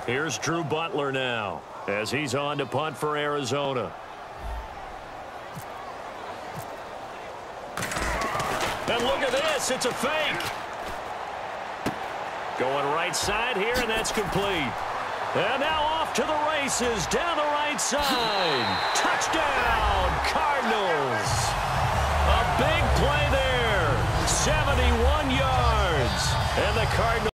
Here's Drew Butler now as he's on to punt for Arizona. And look at this. It's a fake. Going right side here, and that's complete. And now off to the races down the right side. Touchdown, Cardinals. A big play there. 71 yards. And the Cardinals.